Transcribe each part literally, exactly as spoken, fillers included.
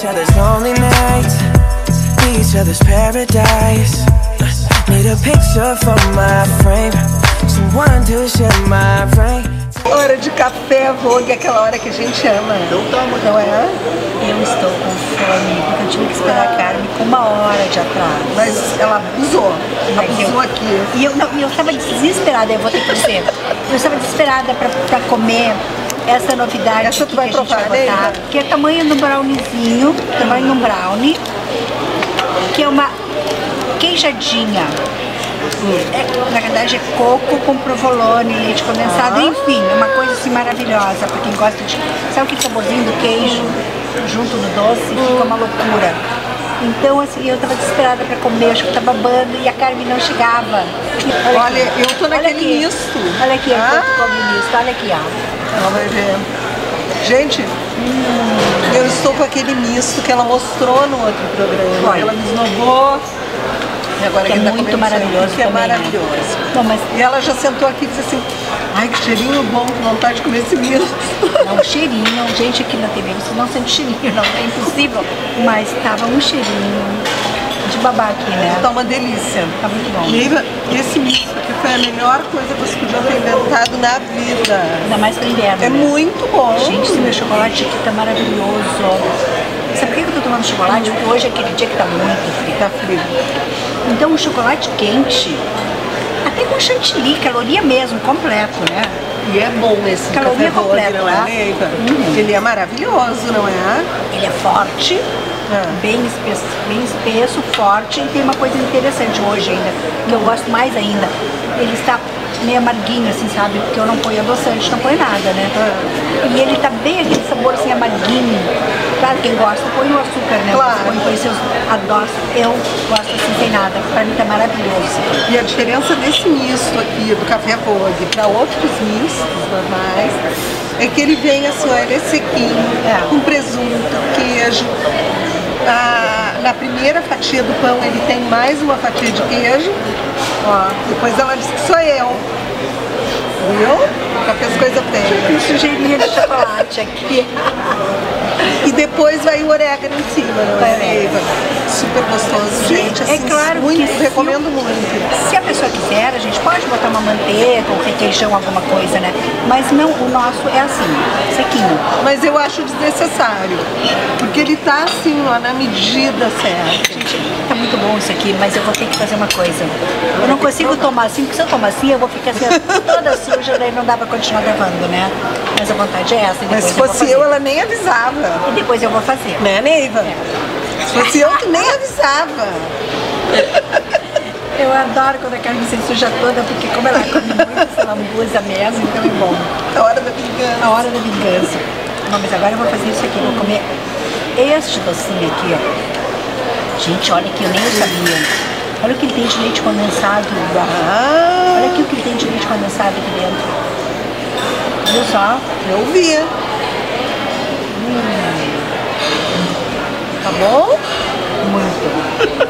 each other's lonely nights, be each other's paradise. Need a picture for my frame, someone to share my brain. Hora de café, Vogue, aquela hora que a gente ama. Não é? Eu estou com fome, porque eu tive que esperar a Carmen com uma hora de atraso. Mas ela abusou, abusou aqui. E eu, não, eu estava desesperada, eu vou ter que dizer. Eu estava desesperada para comer essa novidade. Essa tu vai que a gente provar, vai botar, né? que é tamanho do browniezinho, tamanho de um brownie, que é uma queijadinha. É, na verdade é coco com provolone, leite condensado, ah. Enfim, é uma coisa assim maravilhosa para quem gosta de... Sabe aquele saborzinho do queijo junto do doce? Hum. Fica uma loucura. Então assim, eu estava desesperada para comer, acho que estava babando e a Carmen não chegava. Olha, olha eu tô naquele misto. Olha aqui, ah. enquanto come misto, olha aqui, ó. Ela vai ver. Gente, hum. eu estou com aquele misto que ela mostrou no outro programa. Olha. Ela me esnobou. E agora que é tá muito maravilhoso que é também, maravilhoso. Né? Não, mas... E ela já sentou aqui e disse assim, ai que cheirinho bom, com vontade de comer esse misto. Não, cheirinho, gente aqui na T V, você não sente cheirinho, não, é impossível. Mas tava um cheirinho de babá aqui, né? Tá uma delícia. Tá muito bom. Neiva, esse misto aqui foi a melhor coisa que você podia ter inventado na vida. Ainda mais pro inverno, É né? Muito bom. Gente, esse meu chocolate aqui tá maravilhoso. Sabe por que eu tô tomando chocolate? Porque hoje é aquele dia que tá muito frio. Tá frio. Então o chocolate quente, até com chantilly, caloria mesmo, completo, né? E é bom esse caloria café completa, não é, Neiva? Uhum. Ele é maravilhoso, não é? Ele é forte, ah. bem, espesso, bem espesso, forte, e tem uma coisa interessante hoje ainda, que eu gosto mais ainda. Ele está meio amarguinho, assim, sabe? Porque eu não ponho adoçante, não ponho nada, né? Ah. E ele tá bem aquele sabor assim, amarguinho. Claro, quem gosta põe o açúcar, né? Claro. Põe, põe seus adoços. Eu gosto assim, sem nada. Pra mim tá maravilhoso. E a diferença desse misto aqui, do café Vogue, para outros mistos normais, é que ele vem assim, ó, ele é sequinho, é. com presunto, queijo. Ah, na primeira fatia do pão ele tem mais uma fatia de queijo. Ó, depois ela disse que sou eu. Viu? Já fez coisa feia. Tem sujeirinha de chocolate aqui. E depois vai o orégano em cima, não é, Neiva? Super gostoso, Sim, gente. Assim, é claro muito, que recomendo se, muito. Se a pessoa quiser, a gente pode botar uma manteiga, um requeijão, alguma coisa, né? Mas não, o nosso é assim, sequinho. Mas eu acho desnecessário, porque ele tá assim, ó, na medida certa. Gente, tá muito bom isso aqui, mas eu vou ter que fazer uma coisa. Eu não consigo tomar assim, porque se eu tomar assim, eu vou ficar assim, toda suja, daí não dá pra continuar gravando, né? Mas a vontade é essa. Mas se fosse eu, eu, ela nem avisava. E depois eu vou fazer. Né, Neiva? É. Se fosse eu, tu nem avisava. Eu adoro quando a Carmen se suja toda, porque como ela come muito, ela lambuza mesmo, então é bom. A hora da vingança. A hora da vingança. Não, mas agora eu vou fazer isso aqui, vou comer este docinho aqui, ó. Gente, olha aqui, eu nem sabia. Olha o que ele tem de leite condensado. Ah. Olha aqui o que ele tem de leite condensado aqui dentro. Viu só? Eu vi. Hum. Tá bom? Muito.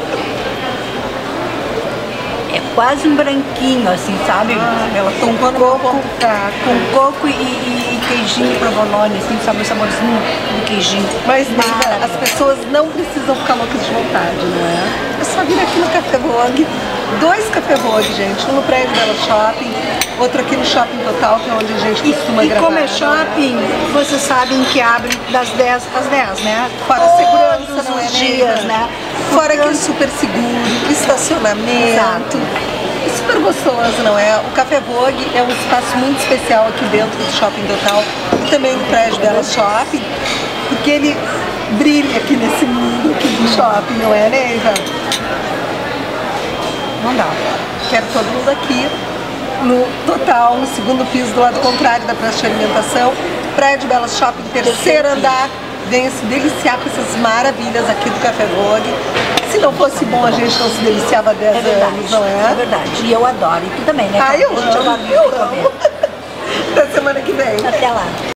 É quase um branquinho, assim, sabe? Ah, ela com coco, tá, com coco e, e, e queijinho provolone, assim, sabe o saborzinho do queijinho. Mas Neiva, as pessoas não precisam ficar loucas de vontade, não é? É só vir aqui no Café Vogue. Dois Café Vogue, gente. Um no prédio Bela Shopping, outro aqui no Shopping Total, que é onde a gente costuma e, gravar. E como é shopping, vocês sabem que abre das dez às dez, né? Fora a segurança, não é, os dias, né? Fora que é super seguro, estacionamento. Exato. E super gostoso, não é? O Café Vogue é um espaço muito especial aqui dentro do Shopping Total e também no prédio Bela Shopping, porque ele brilha aqui nesse mundo aqui do shopping, não é, Neiva? Não dá. Quero todo mundo aqui no Total, no segundo piso, do lado contrário da praça de alimentação, prédio Bela Shopping, terceiro andar. Venha se deliciar com essas maravilhas aqui do Café Vogue. Se não fosse bom, a gente não se deliciava há dez anos, não é? É verdade. E eu adoro. E tu também, né? Ah, eu amo. Eu amo. Até semana que vem. Até lá.